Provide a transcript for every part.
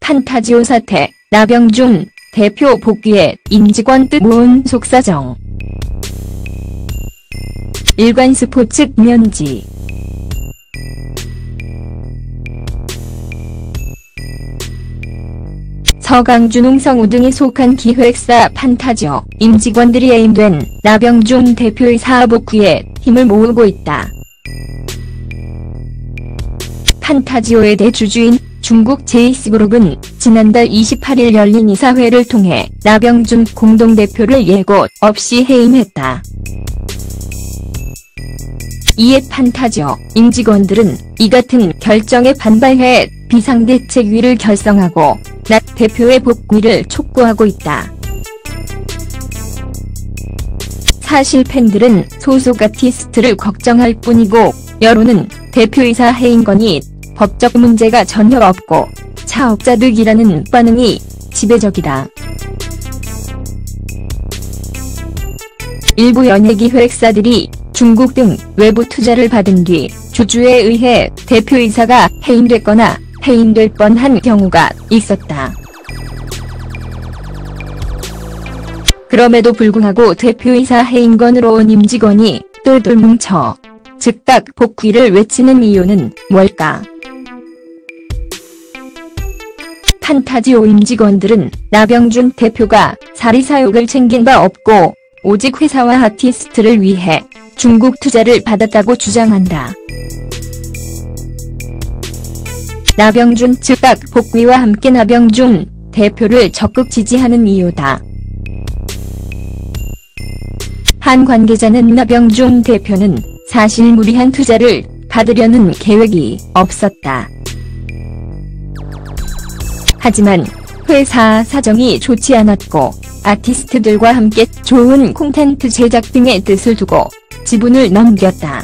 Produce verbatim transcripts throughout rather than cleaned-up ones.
판타지오 사태, 나병준 대표 복귀에 임직원 뜻모은 속사정. 일간스포츠 면지. 서강준, 홍성우 등이 속한 기획사 판타지오 임직원들이 해임된 나병준 대표의 사업 복귀에 힘을 모으고 있다. 판타지오의 대주주인 중국 제이씨그룹은 지난달 이십팔일 열린 이사회를 통해 나병준 공동대표를 예고 없이 해임했다. 이에 판타지오 임직원들은 이 같은 결정에 반발해 비상대책위를 결성하고 나 대표의 복귀를 촉구하고 있다. 사실 팬들은 소속 아티스트를 걱정할 뿐이고 여론은 대표이사 해임 건이 법적 문제가 전혀 없고 차업자득이라는 반응이 지배적이다. 일부 연예기획사들이 중국 등 외부 투자를 받은 뒤 주주에 의해 대표이사가 해임됐거나 해임될 뻔한 경우가 있었다. 그럼에도 불구하고 대표이사 해임건으로 온 임직원이 똘똘 뭉쳐 즉각 복귀를 외치는 이유는 뭘까? 판타지오 임직원들은 나병준 대표가 사리사욕을 챙긴 바 없고 오직 회사와 아티스트를 위해 중국 투자를 받았다고 주장한다. 나병준 즉각 복귀와 함께 나병준 대표를 적극 지지하는 이유다. 한 관계자는 나병준 대표는 사실 무리한 투자를 받으려는 계획이 없었다. 하지만 회사 사정이 좋지 않았고 아티스트들과 함께 좋은 콘텐츠 제작 등의 뜻을 두고 지분을 넘겼다.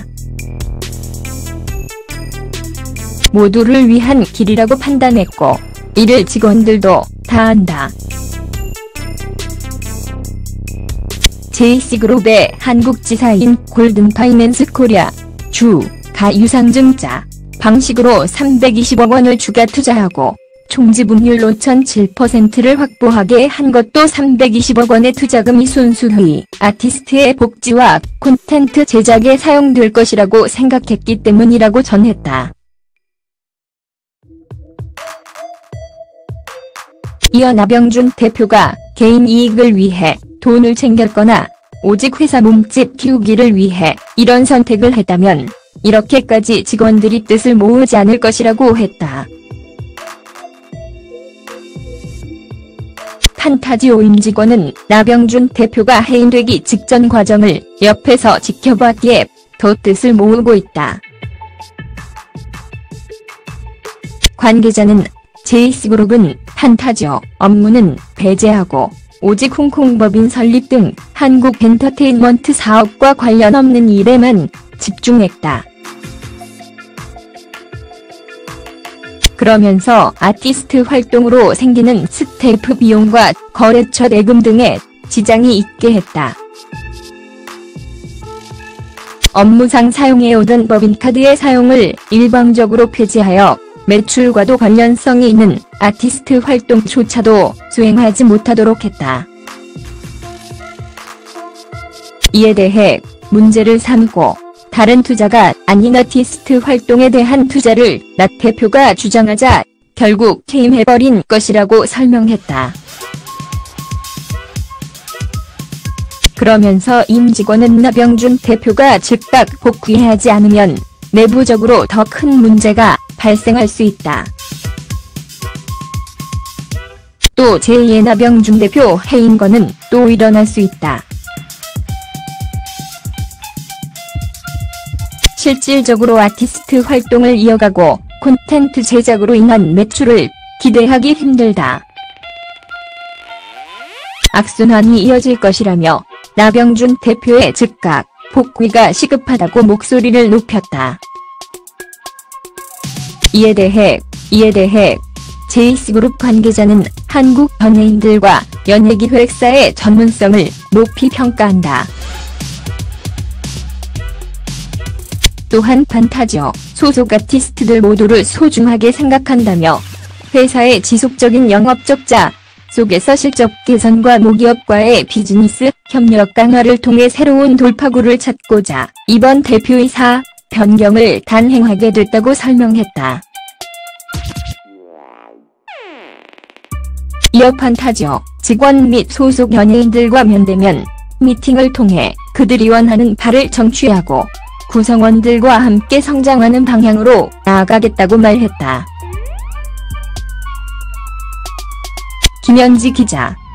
모두를 위한 길이라고 판단했고 이를 직원들도 다 안다. 제이씨그룹의 한국지사인 골든파이낸스 코리아 주가 유상증자 방식으로 삼백이십억 원을 추가 투자하고 총지분율로 천칠 퍼센트를 확보하게 한 것도 삼백이십억 원의 투자금이 순수히 아티스트의 복지와 콘텐츠 제작에 사용될 것이라고 생각했기 때문이라고 전했다. 이어 나병준 대표가 개인 이익을 위해 돈을 챙겼거나 오직 회사 몸집 키우기를 위해 이런 선택을 했다면 이렇게까지 직원들이 뜻을 모으지 않을 것이라고 했다. 판타지오 임직원은 나병준 대표가 해임되기 직전 과정을 옆에서 지켜봤기에 더 뜻을 모으고 있다. 관계자는 제이씨그룹은 판타지오 업무는 배제하고 오직 홍콩법인 설립 등 한국 엔터테인먼트 사업과 관련 없는 일에만 집중했다. 그러면서 아티스트 활동으로 생기는 스태프 비용과 거래처 대금 등에 지장이 있게 했다. 업무상 사용해오던 법인카드의 사용을 일방적으로 폐지하여 매출과도 관련성이 있는 아티스트 활동조차도 수행하지 못하도록 했다. 이에 대해 문제를 삼고 다른 투자가 아닌 아티스트 활동에 대한 투자를 나 대표가 주장하자 결국 해임해버린 것이라고 설명했다. 그러면서 임직원은 나병준 대표가 즉각 복귀하지 않으면 내부적으로 더 큰 문제가 발생할 수 있다. 또 제이의 나병준 대표 해임건은 또 일어날 수 있다. 실질적으로 아티스트 활동을 이어가고 콘텐츠 제작으로 인한 매출을 기대하기 힘들다. 악순환이 이어질 것이라며 나병준 대표의 즉각 복귀가 시급하다고 목소리를 높였다. 이에 대해 이에 대해 제이씨그룹 관계자는 한국 연예인들과 연예기획사의 전문성을 높이 평가한다. 또한 판타지오 소속 아티스트들 모두를 소중하게 생각한다며 회사의 지속적인 영업 적자 속에서 실적 개선과 모기업과의 비즈니스 협력 강화를 통해 새로운 돌파구를 찾고자 이번 대표이사 변경을 단행하게 됐다고 설명했다. 이어 판타지오 직원 및 소속 연예인들과 면대면 미팅을 통해 그들이 원하는 바를 정취하고 구성원들과 함께 성장하는 방향으로 나아가겠다고 말했다. 김현지 기자.